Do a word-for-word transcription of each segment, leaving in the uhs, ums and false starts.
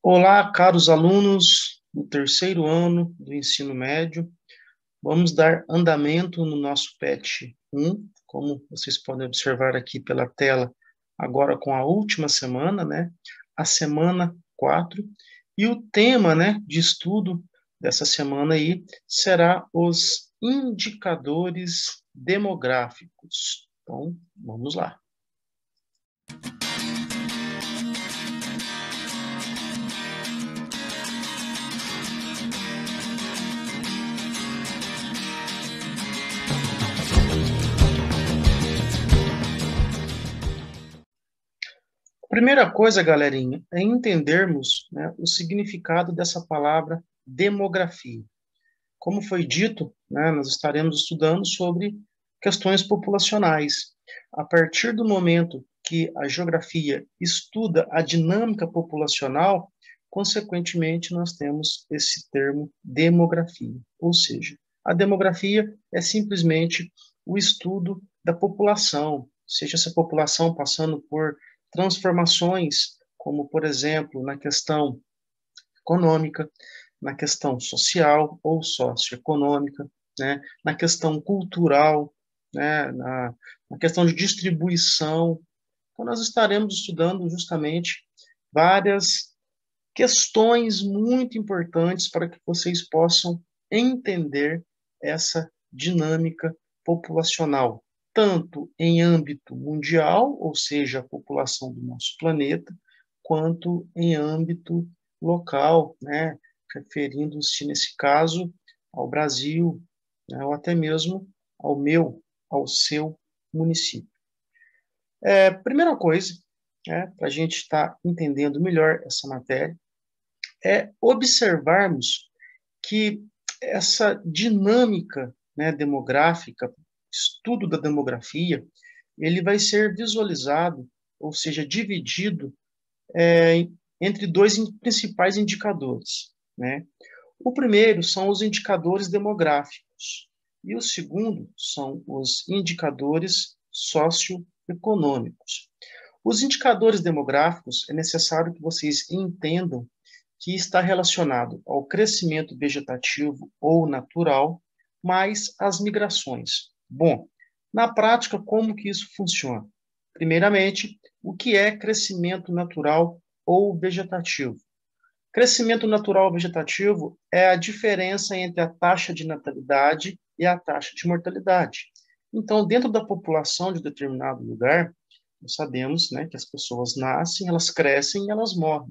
Olá, caros alunos do terceiro ano do ensino médio. Vamos dar andamento no nosso P E T um, como vocês podem observar aqui pela tela, agora com a última semana, né? A semana quatro. E o tema, né, de estudo dessa semana aí será os indicadores demográficos. Então, vamos lá. A primeira coisa, galerinha, é entendermos, né, o significado dessa palavra demografia. Como foi dito, né, nós estaremos estudando sobre questões populacionais. A partir do momento que a geografia estuda a dinâmica populacional, consequentemente, nós temos esse termo demografia. Ou seja, a demografia é simplesmente o estudo da população, seja essa população passando por transformações, como, por exemplo, na questão econômica, na questão social ou socioeconômica, né, na questão cultural, né, na, na questão de distribuição. Então, nós estaremos estudando justamente várias questões muito importantes para que vocês possam entender essa dinâmica populacional, tanto em âmbito mundial, ou seja, a população do nosso planeta, quanto em âmbito local, né, referindo-se, nesse caso, ao Brasil, né, ou até mesmo ao meu, ao seu município. É, primeira coisa, né, para a gente estar entendendo melhor essa matéria, é observarmos que essa dinâmica, né, demográfica, estudo da demografia, ele vai ser visualizado, ou seja, dividido é, entre dois principais indicadores, né? O primeiro são os indicadores demográficos e o segundo são os indicadores socioeconômicos. Os indicadores demográficos, é necessário que vocês entendam que está relacionado ao crescimento vegetativo ou natural, mais as migrações. Bom, na prática, como que isso funciona? Primeiramente, o que é crescimento natural ou vegetativo? Crescimento natural ou vegetativo é a diferença entre a taxa de natalidade e a taxa de mortalidade. Então, dentro da população de determinado lugar, nós sabemos, né, que as pessoas nascem, elas crescem e elas morrem.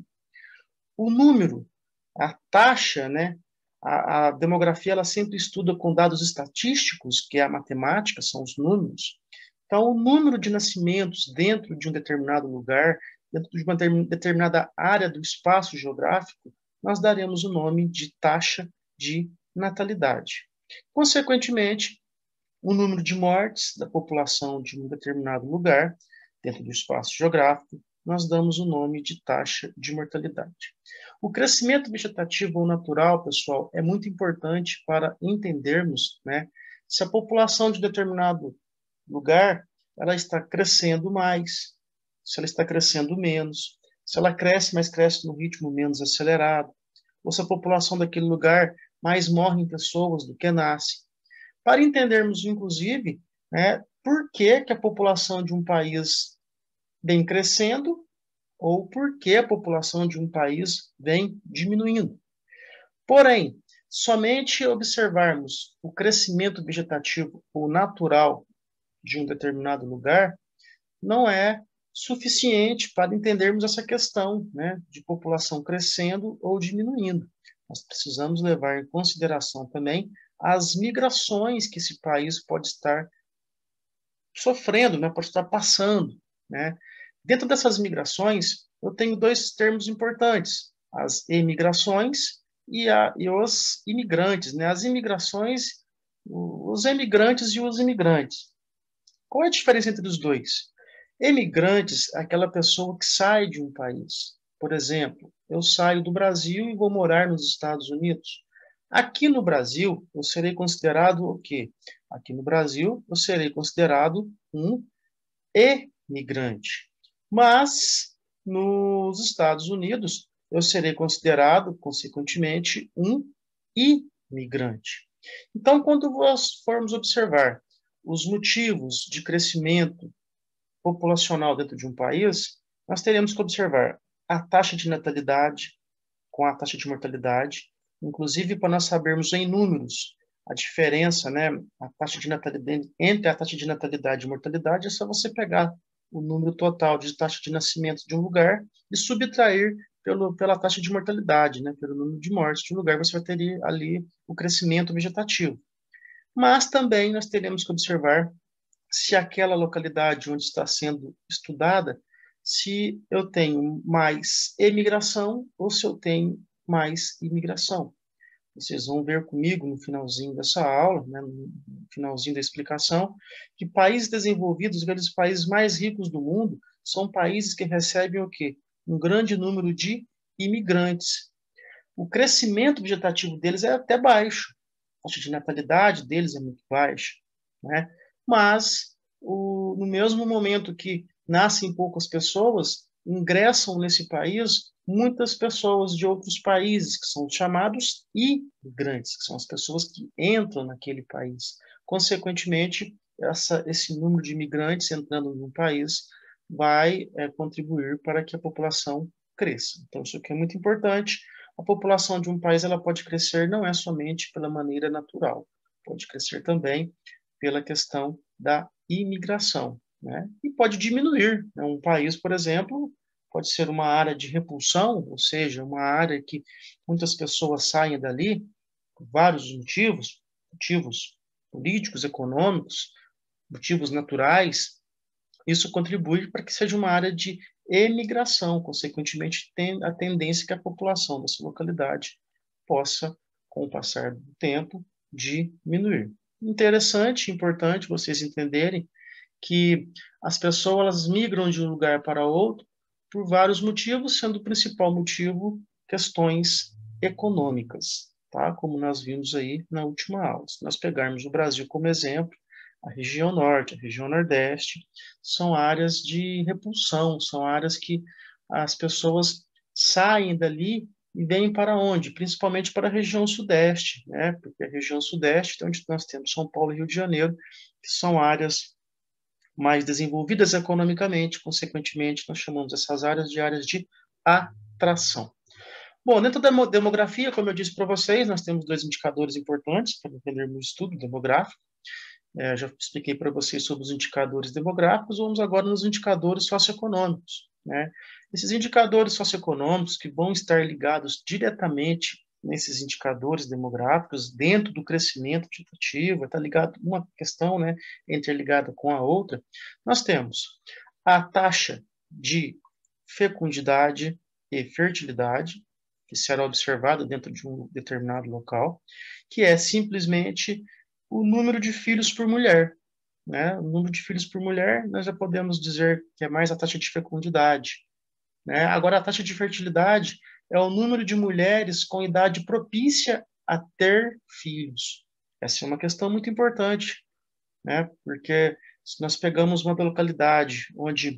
O número, a taxa, né, a, a demografia, ela sempre estuda com dados estatísticos, que é a matemática, são os números. Então, o número de nascimentos dentro de um determinado lugar, dentro de uma determinada área do espaço geográfico, nós daremos o nome de taxa de natalidade. Consequentemente, o número de mortes da população de um determinado lugar, dentro do espaço geográfico, nós damos o nome de taxa de mortalidade. O crescimento vegetativo ou natural, pessoal, é muito importante para entendermos, né, se a população de determinado lugar ela está crescendo mais, se ela está crescendo menos, se ela cresce, mas cresce no ritmo menos acelerado, ou se a população daquele lugar mais morrem pessoas do que nascem. Para entendermos, inclusive, né, por que, que a população de um país vem crescendo ou por que a população de um país vem diminuindo. Porém, somente observarmos o crescimento vegetativo ou natural de um determinado lugar não é suficiente para entendermos essa questão, né, de população crescendo ou diminuindo. Nós precisamos levar em consideração também as migrações que esse país pode estar sofrendo, né, pode estar passando, né? Dentro dessas migrações, eu tenho dois termos importantes: as emigrações e, a, e os imigrantes, né? As imigrações, os emigrantes e os imigrantes. Qual é a diferença entre os dois? Emigrantes é aquela pessoa que sai de um país. Por exemplo, eu saio do Brasil e vou morar nos Estados Unidos. Aqui no Brasil, eu serei considerado o quê? Aqui no Brasil, eu serei considerado um emigrante. Mas, nos Estados Unidos, eu serei considerado, consequentemente, um imigrante. Então, quando nós formos observar os motivos de crescimento populacional dentro de um país, nós teremos que observar a taxa de natalidade com a taxa de mortalidade, inclusive para nós sabermos em números a diferença, né, a taxa de natalidade entre a taxa de natalidade e mortalidade, é só você pegar o número total de taxa de nascimento de um lugar e subtrair pelo, pela taxa de mortalidade, né, pelo número de mortes de um lugar, você vai ter ali o crescimento vegetativo. Mas também nós teremos que observar se aquela localidade onde está sendo estudada, se eu tenho mais emigração ou se eu tenho mais imigração. Vocês vão ver comigo no finalzinho dessa aula, né, no finalzinho da explicação, que países desenvolvidos, aqueles países mais ricos do mundo, são países que recebem o quê? Um grande número de imigrantes. O crescimento vegetativo deles é até baixo, a taxa de natalidade deles é muito baixa, né? Mas o, no mesmo momento que nascem poucas pessoas, ingressam nesse país muitas pessoas de outros países, que são chamados imigrantes, que são as pessoas que entram naquele país. Consequentemente, essa, esse número de imigrantes entrando no país vai é, contribuir para que a população cresça. Então, isso aqui é muito importante. A população de um país ela pode crescer não é somente pela maneira natural, pode crescer também pela questão da imigração, né? E pode diminuir, né? Um país, por exemplo, pode ser uma área de repulsão, ou seja, uma área que muitas pessoas saem dali por vários motivos, motivos políticos, econômicos, motivos naturais. Isso contribui para que seja uma área de emigração, consequentemente, tem a tendência que a população dessa localidade possa, com o passar do tempo, diminuir. Interessante, importante vocês entenderem que as pessoas migram de um lugar para outro por vários motivos, sendo o principal motivo questões econômicas, tá? Como nós vimos aí na última aula. Se nós pegarmos o Brasil como exemplo, a região norte, a região nordeste, são áreas de repulsão, são áreas que as pessoas saem dali e vêm para onde? Principalmente para a região sudeste, né? Porque a região sudeste é onde nós temos São Paulo e Rio de Janeiro, que são áreas mais desenvolvidas economicamente, consequentemente, nós chamamos essas áreas de áreas de atração. Bom, dentro da demografia, como eu disse para vocês, nós temos dois indicadores importantes para entendermos o estudo demográfico. É, já expliquei para vocês sobre os indicadores demográficos, vamos agora nos indicadores socioeconômicos, né? Esses indicadores socioeconômicos que vão estar ligados diretamente nesses indicadores demográficos, dentro do crescimento vegetativo, está ligado uma questão, né, interligada com a outra, nós temos a taxa de fecundidade e fertilidade, que será observada dentro de um determinado local, que é simplesmente o número de filhos por mulher, né? O número de filhos por mulher, nós já podemos dizer que é mais a taxa de fecundidade, né? Agora, a taxa de fertilidade é o número de mulheres com idade propícia a ter filhos. Essa é uma questão muito importante, né? Porque se nós pegamos uma localidade onde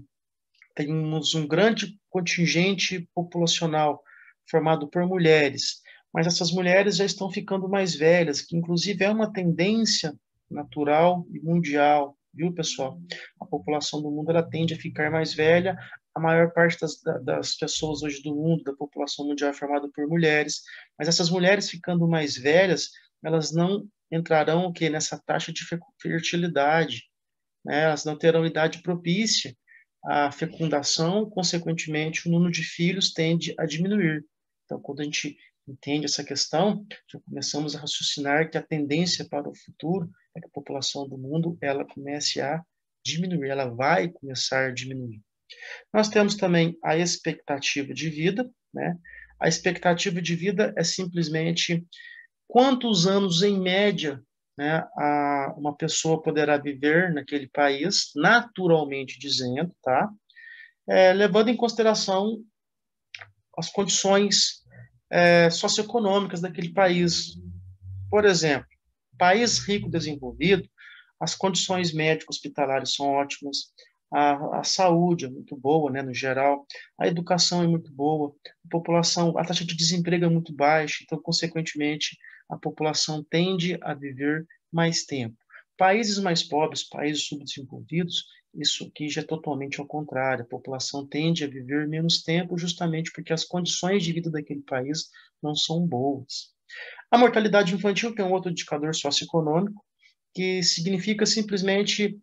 temos um grande contingente populacional formado por mulheres, mas essas mulheres já estão ficando mais velhas, que inclusive é uma tendência natural e mundial, viu, pessoal? A população do mundo ela tende a ficar mais velha, a maior parte das, das pessoas hoje do mundo, da população mundial é formada por mulheres, mas essas mulheres ficando mais velhas, elas não entrarão o quê? Nessa taxa de fertilidade, né? Elas não terão idade propícia à fecundação, consequentemente o número de filhos tende a diminuir. Então, quando a gente entende essa questão, já começamos a raciocinar que a tendência para o futuro é que a população do mundo ela comece a diminuir, ela vai começar a diminuir. Nós temos também a expectativa de vida, né? A expectativa de vida é simplesmente quantos anos, em média, né, a, uma pessoa poderá viver naquele país, naturalmente dizendo, tá? É, levando em consideração as condições é, socioeconômicas daquele país. Por exemplo, país rico desenvolvido, as condições médico-hospitalares são ótimas, A, a saúde é muito boa, né, no geral, a educação é muito boa, a população, a taxa de desemprego é muito baixa, então, consequentemente, a população tende a viver mais tempo. Países mais pobres, países subdesenvolvidos, isso aqui já é totalmente ao contrário, a população tende a viver menos tempo justamente porque as condições de vida daquele país não são boas. A mortalidade infantil tem um outro indicador socioeconômico, que significa simplesmente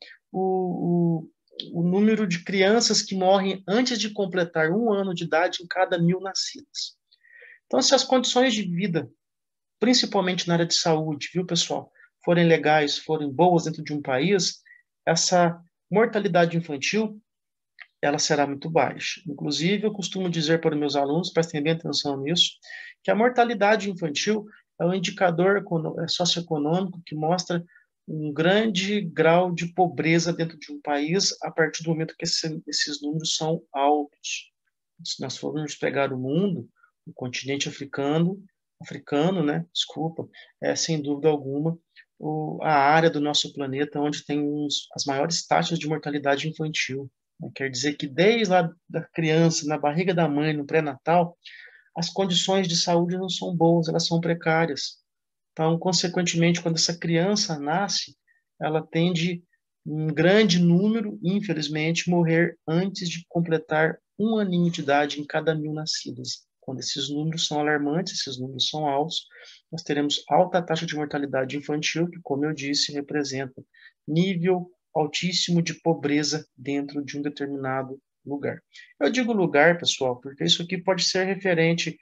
o, o, o número de crianças que morrem antes de completar um ano de idade em cada mil nascidas. Então, se as condições de vida, principalmente na área de saúde, viu, pessoal, forem legais, forem boas dentro de um país, essa mortalidade infantil ela será muito baixa. Inclusive, eu costumo dizer para os meus alunos, prestem bem atenção nisso, que a mortalidade infantil é um indicador socioeconômico que mostra um grande grau de pobreza dentro de um país a partir do momento que esse, esses números são altos. Se nós formos pegar o mundo, o continente africano, africano, né, desculpa, é sem dúvida alguma o, a área do nosso planeta onde tem uns, as maiores taxas de mortalidade infantil. Quer dizer que desde lá da criança, na barriga da mãe, no pré-natal, as condições de saúde não são boas, elas são precárias. Então, consequentemente, quando essa criança nasce, ela tende, um grande número, infelizmente, morrer antes de completar um aninho de idade em cada mil nascidas. Quando esses números são alarmantes, esses números são altos, nós teremos alta taxa de mortalidade infantil, que, como eu disse, representa nível altíssimo de pobreza dentro de um determinado lugar. Eu digo lugar, pessoal, porque isso aqui pode ser referente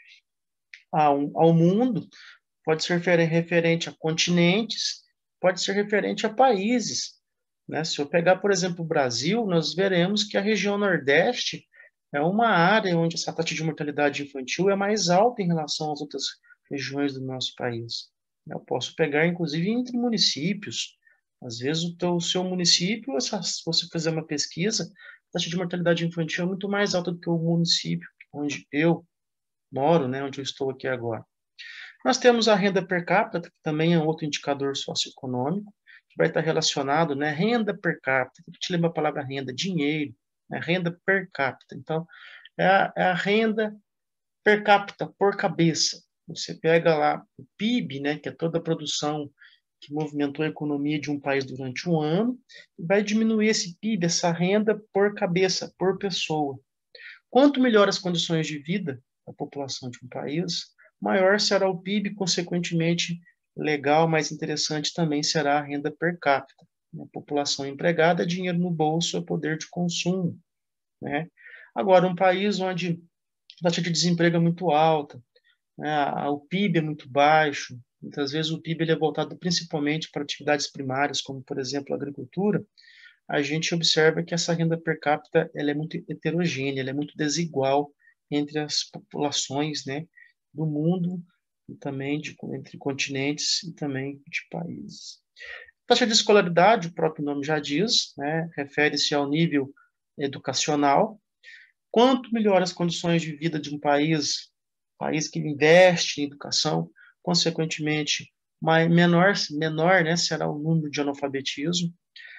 ao, ao mundo, pode ser referente a continentes, pode ser referente a países. Né? Se eu pegar, por exemplo, o Brasil, nós veremos que a região Nordeste é uma área onde essa taxa de mortalidade infantil é mais alta em relação às outras regiões do nosso país. Eu posso pegar, inclusive, entre municípios. Às vezes, o, teu, o seu município, se você fizer uma pesquisa, a taxa de mortalidade infantil é muito mais alta do que o município onde eu moro, né, onde eu estou aqui agora. Nós temos a renda per capita, que também é um outro indicador socioeconômico, que vai estar relacionado, né, renda per capita, que te lembra a palavra renda, dinheiro, né, renda per capita. Então, é a, é a renda per capita, por cabeça. Você pega lá o P I B, né, que é toda a produção que movimentou a economia de um país durante um ano, e vai diminuir esse P I B, essa renda por cabeça, por pessoa. Quanto melhor as condições de vida da população de um país, maior será o P I B, consequentemente, legal, mais interessante também será a renda per capita. A população empregada, dinheiro no bolso, é poder de consumo. Né? Agora, um país onde a taxa de desemprego é muito alta, né? O P I B é muito baixo, muitas vezes o P I B ele é voltado principalmente para atividades primárias, como, por exemplo, a agricultura, a gente observa que essa renda per capita ela é muito heterogênea, ela é muito desigual entre as populações, né, do mundo e também de, entre continentes e também de países. Taxa de escolaridade, o próprio nome já diz, né, refere-se ao nível educacional. Quanto melhor as condições de vida de um país, país que investe em educação, consequentemente, menor, menor né, será o número de analfabetismo,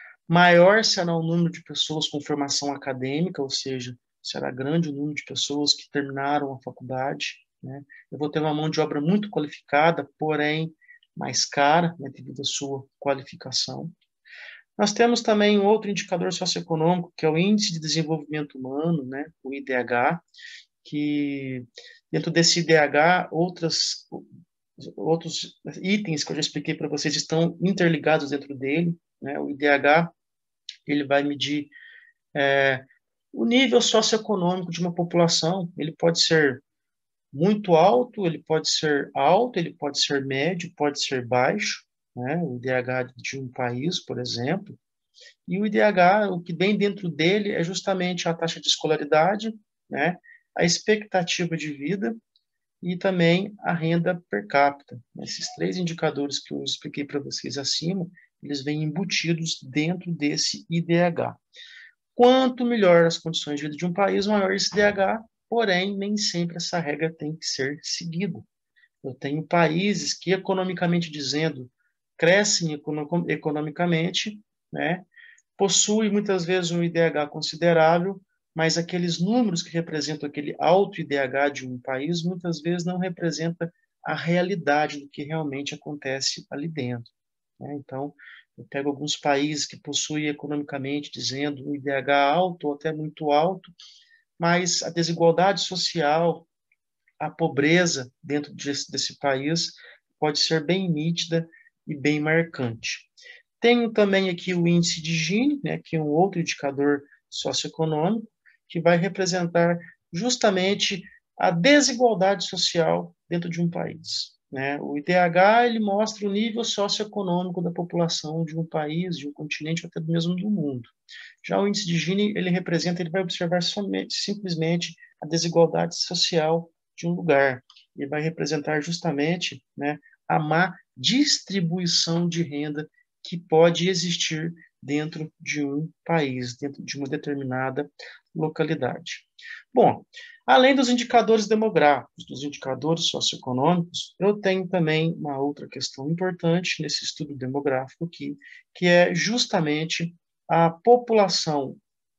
maior será o número de pessoas com formação acadêmica, ou seja, será grande o número de pessoas que terminaram a faculdade. Né? Eu vou ter uma mão de obra muito qualificada, porém mais cara, né, devido à sua qualificação. Nós temos também um outro indicador socioeconômico, que é o Índice de Desenvolvimento Humano, né, o I D H, que dentro desse I D H, outras, outros itens que eu já expliquei para vocês estão interligados dentro dele. Né? O I D H ele vai medir é, o nível socioeconômico de uma população. Ele pode ser muito alto, ele pode ser alto, ele pode ser médio, pode ser baixo, né? O I D H de um país, por exemplo. E o I D H, o que vem dentro dele é justamente a taxa de escolaridade, né? A expectativa de vida e também a renda per capita. Esses três indicadores que eu expliquei para vocês acima, eles vêm embutidos dentro desse I D H. Quanto melhor as condições de vida de um país, maior esse I D H, porém, nem sempre essa regra tem que ser seguida. Eu tenho países que, economicamente dizendo, crescem economicamente, né? possui muitas vezes um I D H considerável, mas aqueles números que representam aquele alto I D H de um país, muitas vezes não representa a realidade do que realmente acontece ali dentro, né? Então, eu pego alguns países que possuem economicamente, dizendo, um I D H alto ou até muito alto, mas a desigualdade social, a pobreza dentro desse, desse país pode ser bem nítida e bem marcante. Tenho também aqui o índice de Gini, né, que é um outro indicador socioeconômico, que vai representar justamente a desigualdade social dentro de um país, né? O I D H ele mostra o nível socioeconômico da população de um país, de um continente, ou até mesmo do mundo. Já o índice de Gini ele representa, ele vai observar somente, simplesmente a desigualdade social de um lugar. Ele vai representar justamente, né, a má distribuição de renda que pode existir dentro de um país, dentro de uma determinada localidade. Bom, além dos indicadores demográficos, dos indicadores socioeconômicos, eu tenho também uma outra questão importante nesse estudo demográfico aqui, que é justamente a população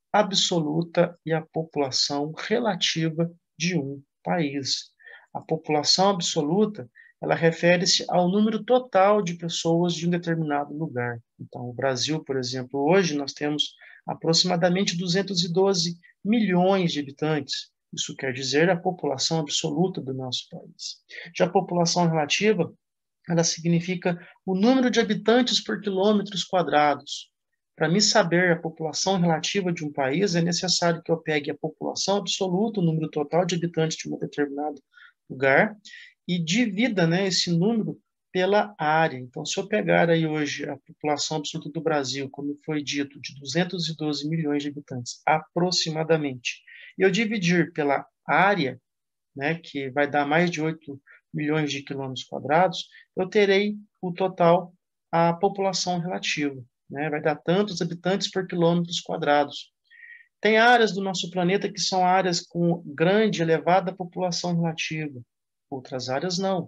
absoluta e a população relativa de um país. A população absoluta, ela refere-se ao número total de pessoas de um determinado lugar. Então, o Brasil, por exemplo, hoje nós temos aproximadamente duzentos e doze milhões de habitantes. Isso quer dizer a população absoluta do nosso país. Já a população relativa, ela significa o número de habitantes por quilômetros quadrados. Para me saber a população relativa de um país, é necessário que eu pegue a população absoluta, o número total de habitantes de um determinado lugar, e divida, né, esse número pela área. Então, se eu pegar aí hoje a população absoluta do Brasil, como foi dito, de duzentos e doze milhões de habitantes, aproximadamente, e eu dividir pela área, né, que vai dar mais de oito milhões de quilômetros quadrados, eu terei o total, a população relativa, né, vai dar tantos habitantes por quilômetros quadrados. Tem áreas do nosso planeta que são áreas com grande, elevada população relativa, outras áreas não.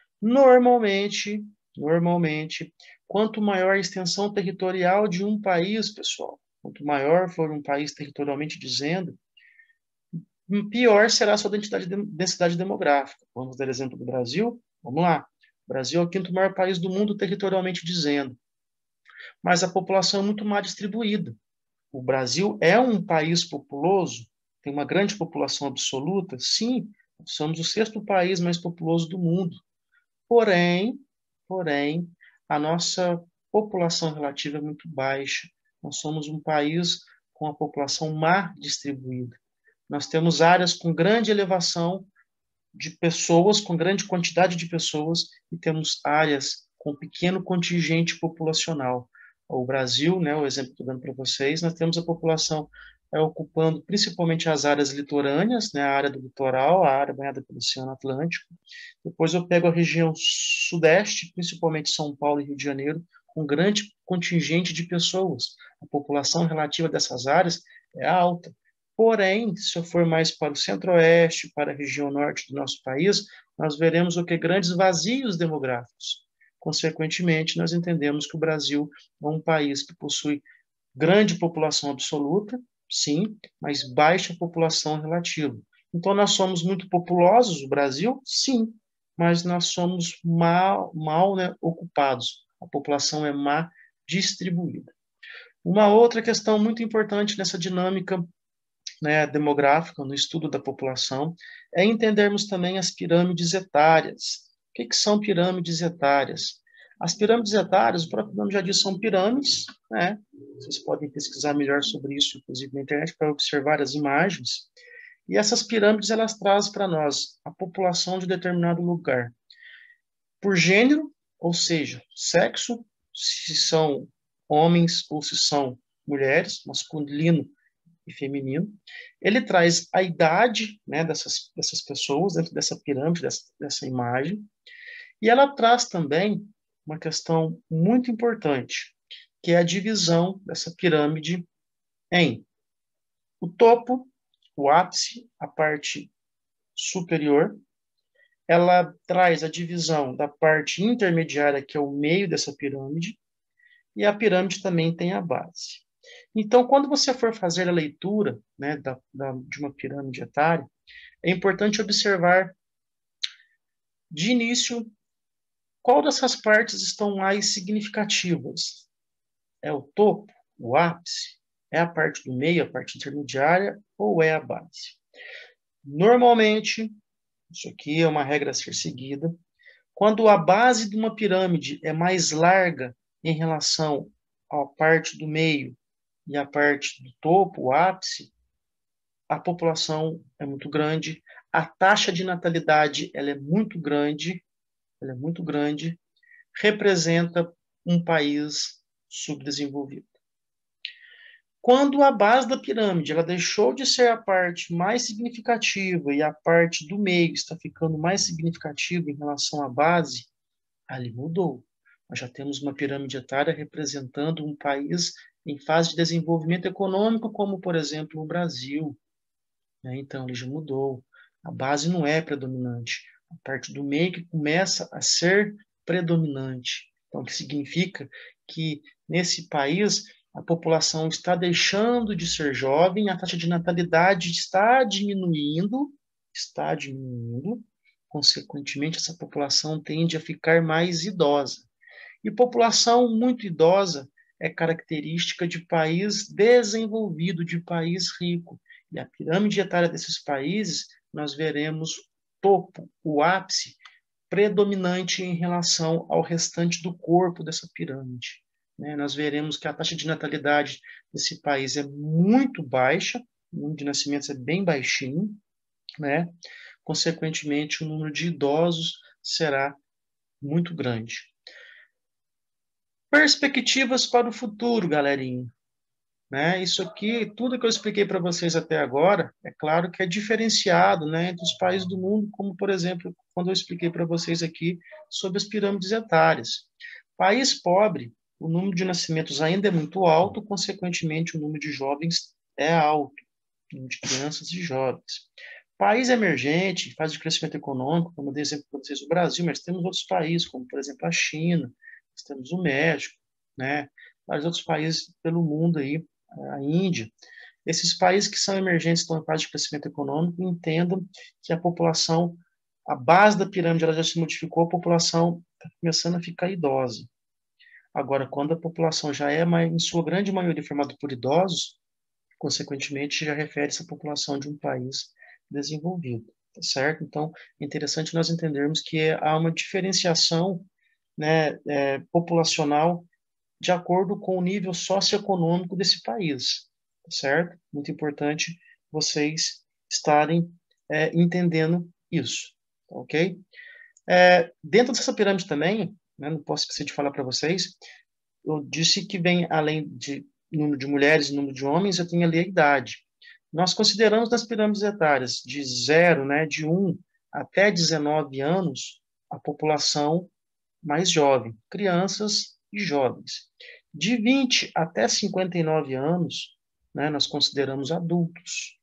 Normalmente, normalmente, quanto maior a extensão territorial de um país, pessoal, quanto maior for um país territorialmente dizendo, pior será a sua densidade, densidade demográfica. Vamos dar exemplo do Brasil? Vamos lá. O Brasil é o quinto maior país do mundo territorialmente dizendo, mas a população é muito mal distribuída. O Brasil é um país populoso, tem uma grande população absoluta, sim, somos o sexto país mais populoso do mundo. Porém, porém, a nossa população relativa é muito baixa. Nós somos um país com a população má distribuída. Nós temos áreas com grande elevação de pessoas, com grande quantidade de pessoas, e temos áreas com pequeno contingente populacional. O Brasil, né, o exemplo que eu estou dando para vocês, nós temos a população é, ocupando principalmente as áreas litorâneas, né, a área do litoral, a área banhada pelo Oceano Atlântico. Depois eu pego a região sudeste, principalmente São Paulo e Rio de Janeiro, com grande contingente de pessoas. A população relativa dessas áreas é alta. Porém, se eu for mais para o centro-oeste, para a região norte do nosso país, nós veremos o que? Grandes vazios demográficos. Consequentemente, nós entendemos que o Brasil é um país que possui grande população absoluta, sim, mas baixa população relativa. Então, nós somos muito populosos, o Brasil, sim, mas nós somos mal, mal né, ocupados. A população é má distribuída. Uma outra questão muito importante nessa dinâmica, né, demográfica, no estudo da população, é entendermos também as pirâmides etárias. O que, que são pirâmides etárias? As pirâmides etárias, o próprio nome já diz, são pirâmides, né? Vocês podem pesquisar melhor sobre isso, inclusive na internet, para observar as imagens. E essas pirâmides, elas trazem para nós a população de determinado lugar. Por gênero, ou seja, sexo, se são homens ou se são mulheres, masculino e feminino. Ele traz a idade, né, dessas, dessas pessoas dentro dessa pirâmide, dessa, dessa imagem. E ela traz também uma questão muito importante, que é a divisão dessa pirâmide em o topo, o ápice, a parte superior. Ela traz a divisão da parte intermediária, que é o meio dessa pirâmide, e a pirâmide também tem a base. Então, quando você for fazer a leitura, né, da, da, de uma pirâmide etária, é importante observar, de início, qual dessas partes estão mais significativas. É o topo, o ápice? É a parte do meio, a parte intermediária, ou é a base? Normalmente, isso aqui é uma regra a ser seguida, quando a base de uma pirâmide é mais larga em relação à parte do meio e à parte do topo, o ápice, a população é muito grande, a taxa de natalidade ela é muito grande, ela é muito grande, representa um país subdesenvolvido. Quando a base da pirâmide ela deixou de ser a parte mais significativa e a parte do meio está ficando mais significativa em relação à base, ali mudou. Nós já temos uma pirâmide etária representando um país em fase de desenvolvimento econômico, como, por exemplo, o Brasil. Né? Então, ele já mudou. A base não é predominante. A parte do meio que começa a ser predominante. Então, o que significa que, nesse país, a população está deixando de ser jovem, a taxa de natalidade está diminuindo, está diminuindo, consequentemente, essa população tende a ficar mais idosa. E população muito idosa é característica de país desenvolvido, de país rico. E a pirâmide etária desses países, nós veremos topo, o ápice, predominante em relação ao restante do corpo dessa pirâmide. Né? Nós veremos que a taxa de natalidade desse país é muito baixa, o número de nascimentos é bem baixinho, né? Consequentemente, o número de idosos será muito grande. Perspectivas para o futuro, galerinha. Né? Isso aqui, tudo que eu expliquei para vocês até agora, é claro que é diferenciado, né, entre os países do mundo, como, por exemplo, quando eu expliquei para vocês aqui sobre as pirâmides etárias. País pobre, o número de nascimentos ainda é muito alto, consequentemente, o número de jovens é alto, o número de crianças e jovens. País emergente, fase de crescimento econômico, como eu dei exemplo para vocês, o Brasil, mas temos outros países, como, por exemplo, a China, nós temos o México, né? Vários outros países pelo mundo aí, a Índia. Esses países que são emergentes, estão em fase de crescimento econômico, entendam que a população, a base da pirâmide ela já se modificou, a população está começando a ficar idosa. Agora, quando a população já é, em sua grande maioria, formada por idosos, consequentemente, já refere-se à população de um país desenvolvido, tá certo? Então, é interessante nós entendermos que há uma diferenciação, né, é, populacional de acordo com o nível socioeconômico desse país, tá certo? Muito importante vocês estarem é, entendendo isso, tá ok? É, dentro dessa pirâmide também, né, não posso esquecer de falar para vocês, eu disse que vem, além de número de mulheres e número de homens, eu tenho ali a idade. Nós consideramos nas pirâmides etárias de zero, né, de um até dezenove anos, a população mais jovem, crianças e jovens. De vinte até cinquenta e nove anos, né, nós consideramos adultos.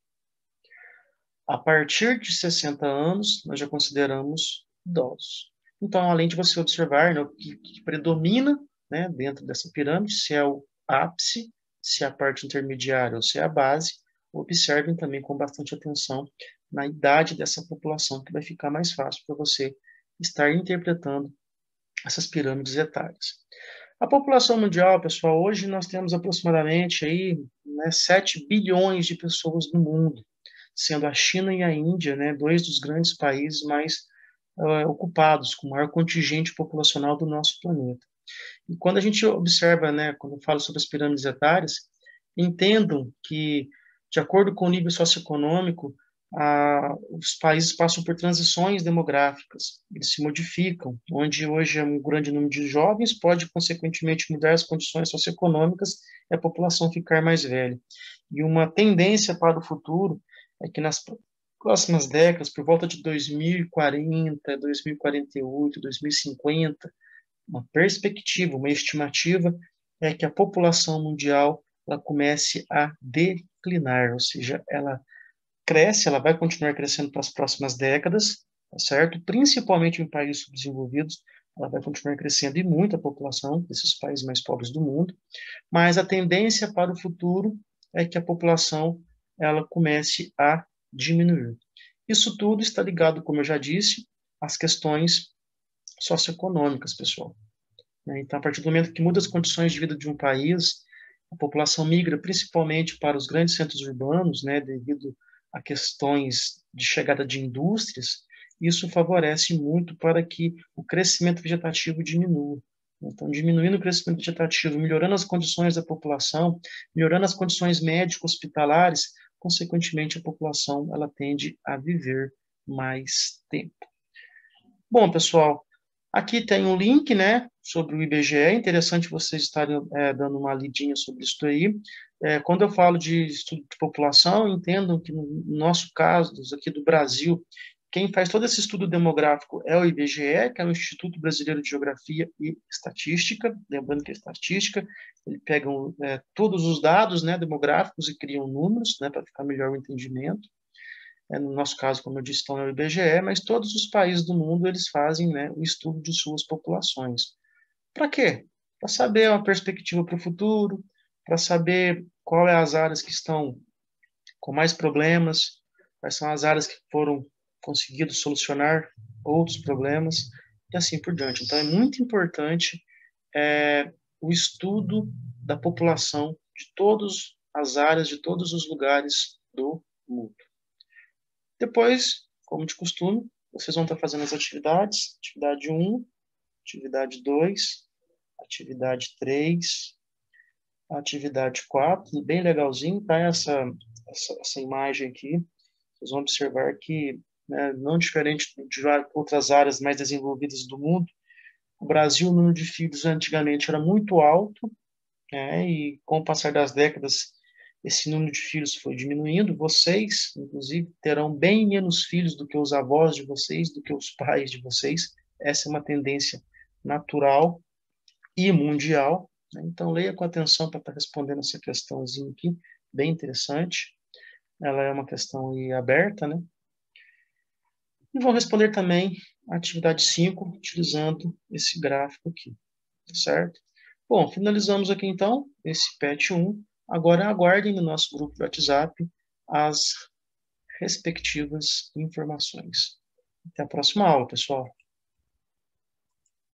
A partir de sessenta anos, nós já consideramos idosos. Então, além de você observar, né, o que, que predomina, né, dentro dessa pirâmide, se é o ápice, se é a parte intermediária ou se é a base, observem também com bastante atenção na idade dessa população, que vai ficar mais fácil para você estar interpretando essas pirâmides etárias. A população mundial, pessoal, hoje nós temos aproximadamente aí, né, sete bilhões de pessoas no mundo, sendo a China e a Índia, né, dois dos grandes países mais uh, ocupados, com o maior contingente populacional do nosso planeta. E quando a gente observa, né, quando eu falo sobre as pirâmides etárias, entendam que, de acordo com o nível socioeconômico, ah, os países passam por transições demográficas, eles se modificam, onde hoje é um grande número de jovens pode, consequentemente, mudar as condições socioeconômicas e a população ficar mais velha. E uma tendência para o futuro é que nas próximas décadas, por volta de dois mil e quarenta, dois mil e quarenta e oito, dois mil e cinquenta, uma perspectiva, uma estimativa é que a população mundial ela comece a declinar, ou seja, ela cresce, ela vai continuar crescendo para as próximas décadas, tá certo? Principalmente em países subdesenvolvidos, ela vai continuar crescendo e muito a população desses países mais pobres do mundo, mas a tendência para o futuro é que a população ela comece a diminuir. Isso tudo está ligado, como eu já disse, às questões socioeconômicas, pessoal. Então, a partir do momento que muda as condições de vida de um país, a população migra principalmente para os grandes centros urbanos, né, devido a questões de chegada de indústrias, isso favorece muito para que o crescimento vegetativo diminua. Então, diminuindo o crescimento vegetativo, melhorando as condições da população, melhorando as condições médico-hospitalares, consequentemente, a população ela tende a viver mais tempo. Bom, pessoal, aqui tem um link, né, sobre o I B G E. É interessante vocês estarem é, dando uma lidinha sobre isso aí. É, quando eu falo de estudo de população, entendam que no nosso caso, aqui do Brasil, quem faz todo esse estudo demográfico é o I B G E, que é o Instituto Brasileiro de Geografia e Estatística. Lembrando que a estatística, ele pega é, todos os dados, né, demográficos e criam números, né, para ficar melhor o entendimento. É, no nosso caso, como eu disse, estão no I B G E, mas todos os países do mundo eles fazem, né, o estudo de suas populações. Para quê? Para saber uma perspectiva para o futuro, para saber qual é as áreas que estão com mais problemas, quais são as áreas que foram conseguidos solucionar outros problemas e assim por diante. Então é muito importante é, o estudo da população de todas as áreas, de todos os lugares do mundo. Depois, como de costume, vocês vão estar fazendo as atividades. Atividade um, atividade dois, atividade três, atividade quatro. Bem legalzinho, tá? Essa, essa, essa imagem aqui. Vocês vão observar que, né, não diferente de outras áreas mais desenvolvidas do mundo, o Brasil, o número de filhos antigamente era muito alto, né, e com o passar das décadas, esse número de filhos foi diminuindo. Vocês, inclusive, terão bem menos filhos do que os avós de vocês, do que os pais de vocês. Essa é uma tendência natural e mundial. Né? Então, leia com atenção para estar respondendo essa questãozinha aqui, bem interessante. Ela é uma questão aí aberta, né? E vou responder também a atividade cinco, utilizando esse gráfico aqui, certo? Bom, finalizamos aqui então esse P E T um. Agora aguardem no nosso grupo de WhatsApp as respectivas informações. Até a próxima aula, pessoal.